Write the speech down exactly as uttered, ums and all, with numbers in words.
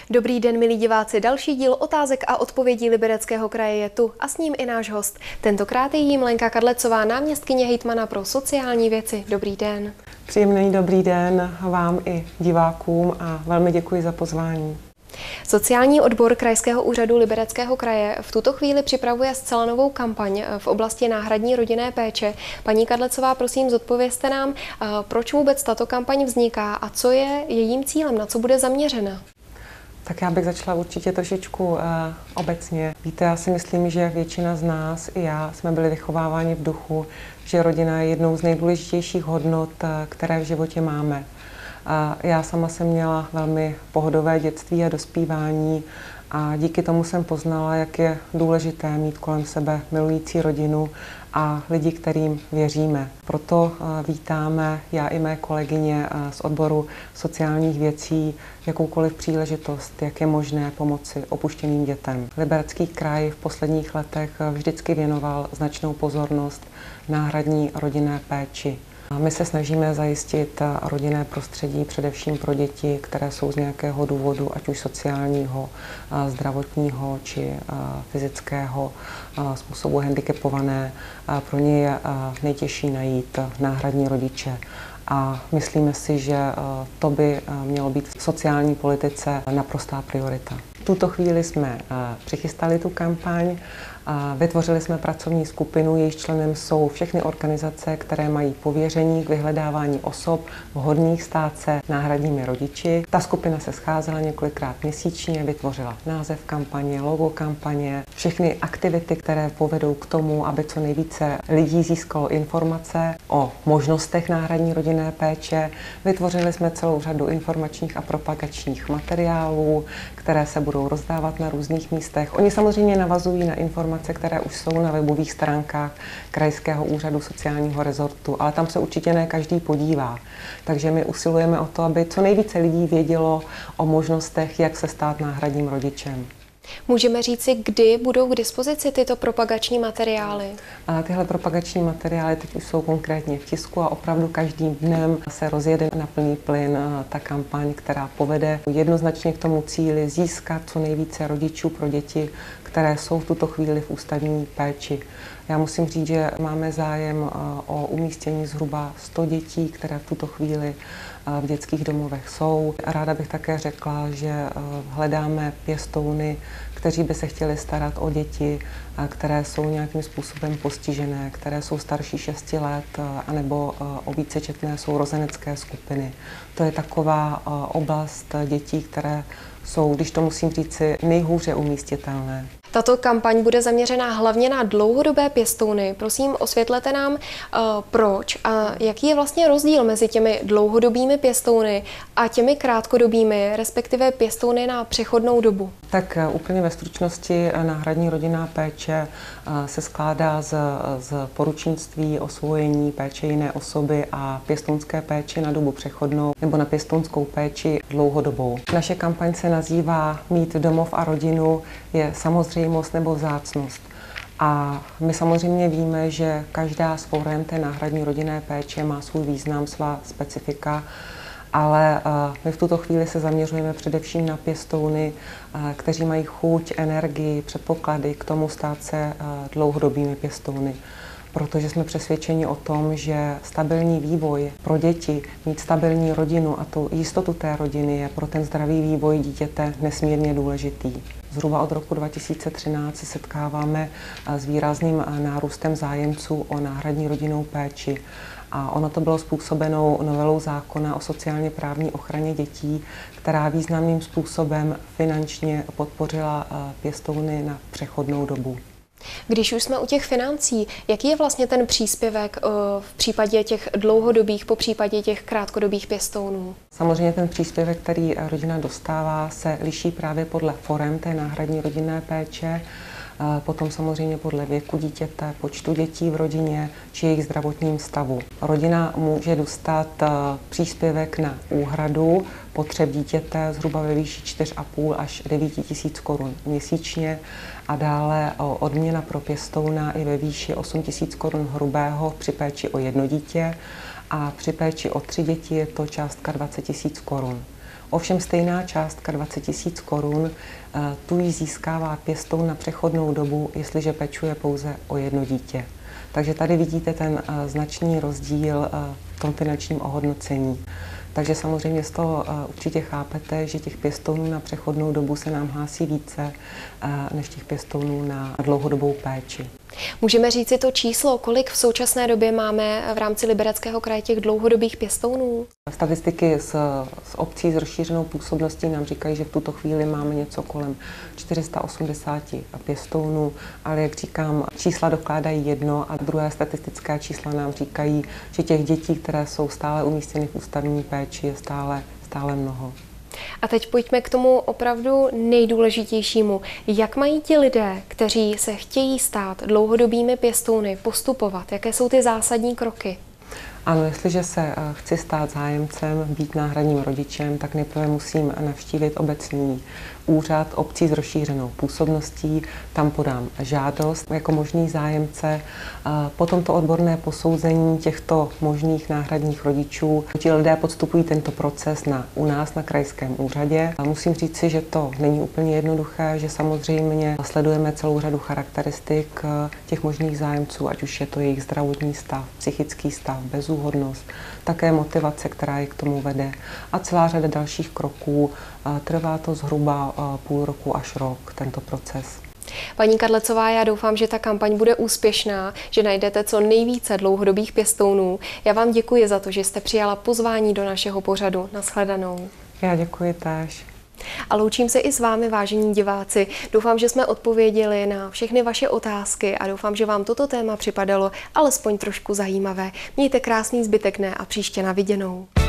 Dobrý den, milí diváci. Další díl otázek a odpovědí Libereckého kraje je tu a s ním i náš host. Tentokrát je jím Lenka Kadlecová, náměstkyně hejtmana pro sociální věci. Dobrý den. Příjemný dobrý den vám i divákům a velmi děkuji za pozvání. Sociální odbor Krajského úřadu Libereckého kraje v tuto chvíli připravuje zcela novou kampaň v oblasti náhradní rodinné péče. Paní Kadlecová, prosím, zodpovězte nám, proč vůbec tato kampaň vzniká a co je jejím cílem, na co bude zaměřena. Tak já bych začala určitě trošičku uh, obecně. Víte, já si myslím, že většina z nás, i já, jsme byli vychováváni v duchu, že rodina je jednou z nejdůležitějších hodnot, které v životě máme. A já sama jsem měla velmi pohodové dětství a dospívání a díky tomu jsem poznala, jak je důležité mít kolem sebe milující rodinu a lidi, kterým věříme. Proto vítáme já i mé kolegyně z odboru sociálních věcí jakoukoliv příležitost, jak je možné pomoci opuštěným dětem. Liberecký kraj v posledních letech vždycky věnoval značnou pozornost náhradní rodinné péči. My se snažíme zajistit rodinné prostředí především pro děti, které jsou z nějakého důvodu, ať už sociálního, zdravotního či fyzického způsobu handicapované. Pro ně je nejtěžší najít náhradní rodiče. A myslíme si, že to by mělo být v sociální politice naprostá priorita. V tuto chvíli jsme přichystali tu kampaň. Vytvořili jsme pracovní skupinu, jejíž členem jsou všechny organizace, které mají pověření k vyhledávání osob vhodných stát se náhradními rodiči. Ta skupina se scházela několikrát měsíčně, vytvořila název kampaně, logo kampaně, všechny aktivity, které povedou k tomu, aby co nejvíce lidí získalo informace o možnostech náhradní rodinné péče. Vytvořili jsme celou řadu informačních a propagačních materiálů, které se budou rozdávat na různých místech. Oni samozřejmě navazují na informace, které už jsou na webových stránkách Krajského úřadu sociálního rezortu, ale tam se určitě ne každý podívá. Takže my usilujeme o to, aby co nejvíce lidí vědělo o možnostech, jak se stát náhradním rodičem. Můžeme říci, kdy budou k dispozici tyto propagační materiály? A tyhle propagační materiály teď už jsou konkrétně v tisku a opravdu každým dnem se rozjede na plný plyn ta kampaň, která povede jednoznačně k tomu cíli získat co nejvíce rodičů pro děti, které jsou v tuto chvíli v ústavní péči. Já musím říct, že máme zájem o umístění zhruba sto dětí, které v tuto chvíli v dětských domovech jsou. Ráda bych také řekla, že hledáme pěstouny, kteří by se chtěli starat o děti, které jsou nějakým způsobem postižené, které jsou starší šesti let, anebo o vícečetné sourozenecké skupiny. To je taková oblast dětí, které jsou, když to musím říci, nejhůře umístitelné. Tato kampaň bude zaměřená hlavně na dlouhodobé pěstouny. Prosím, osvětlete nám, uh, proč a jaký je vlastně rozdíl mezi těmi dlouhodobými pěstouny a těmi krátkodobými, respektive pěstouny na přechodnou dobu. Tak uh, úplně ve stručnosti náhradní rodinná péče uh, se skládá z, z poručnictví, osvojení, péče jiné osoby a pěstounské péče na dobu přechodnou nebo na pěstounskou péči dlouhodobou. Naše kampaň se nazývá Mít domov a rodinu je samozřejmost nebo vzácnost. A my samozřejmě víme, že každá z forem té náhradní rodinné péče má svůj význam, svá specifika, ale my v tuto chvíli se zaměřujeme především na pěstouny, kteří mají chuť, energii, předpoklady k tomu stát se dlouhodobými pěstouny. Protože jsme přesvědčeni o tom, že stabilní vývoj pro děti, mít stabilní rodinu a tu jistotu té rodiny je pro ten zdravý vývoj dítěte nesmírně důležitý. Zhruba od roku dva tisíce třináct se setkáváme s výrazným nárůstem zájemců o náhradní rodinnou péči. A ono to bylo způsobeno novelou zákona o sociálně právní ochraně dětí, která významným způsobem finančně podpořila pěstouny na přechodnou dobu. Když už jsme u těch financí, jaký je vlastně ten příspěvek v případě těch dlouhodobých, po případě těch krátkodobých pěstounů? Samozřejmě ten příspěvek, který rodina dostává, se liší právě podle forem té náhradní rodinné péče. Potom samozřejmě podle věku dítěte, počtu dětí v rodině či jejich zdravotním stavu. Rodina může dostat příspěvek na úhradu potřeb dítěte zhruba ve výši čtyři a půl až devět tisíc korun měsíčně a dále odměna pro pěstouna i ve výši osm tisíc korun hrubého při péči o jedno dítě a při péči o tři děti je to částka dvacet tisíc korun. Ovšem stejná částka dvacet tisíc korun, tu ji získává pěstoun na přechodnou dobu, jestliže pečuje pouze o jedno dítě. Takže tady vidíte ten značný rozdíl v tom finančním ohodnocení. Takže samozřejmě z toho určitě chápete, že těch pěstounů na přechodnou dobu se nám hlásí více než těch pěstounů na dlouhodobou péči. Můžeme říci to číslo, kolik v současné době máme v rámci Libereckého kraje těch dlouhodobých pěstounů? Statistiky z, z obcí s rozšířenou působností nám říkají, že v tuto chvíli máme něco kolem čtyři sta osmdesát pěstounů, ale jak říkám, čísla dokládají jedno a druhé statistické čísla nám říkají, že těch dětí, které jsou stále umístěny v ústavní péči, je stále, stále mnoho. A teď pojďme k tomu opravdu nejdůležitějšímu. Jak mají ti lidé, kteří se chtějí stát dlouhodobými pěstouny, postupovat? Jaké jsou ty zásadní kroky? Ano, jestliže se chci stát zájemcem, být náhradním rodičem, tak nejprve musím navštívit obecní úřad obcí s rozšířenou působností, tam podám žádost jako možný zájemce. Potom to odborné posouzení těchto možných náhradních rodičů. Ti lidé podstupují tento proces na, u nás na krajském úřadě. Musím říci, že to není úplně jednoduché, že samozřejmě sledujeme celou řadu charakteristik těch možných zájemců, ať už je to jejich zdravotní stav, psychický stav, bezúhonnost, také motivace, která je k tomu vede a celá řada dalších kroků. Trvá to zhruba půl roku až rok, tento proces. Paní Kadlecová, já doufám, že ta kampaň bude úspěšná, že najdete co nejvíce dlouhodobých pěstounů. Já vám děkuji za to, že jste přijala pozvání do našeho pořadu. Nashledanou. Já děkuji též. A loučím se i s vámi, vážení diváci. Doufám, že jsme odpověděli na všechny vaše otázky a doufám, že vám toto téma připadalo alespoň trošku zajímavé. Mějte krásný zbytek dne a příště na viděnou.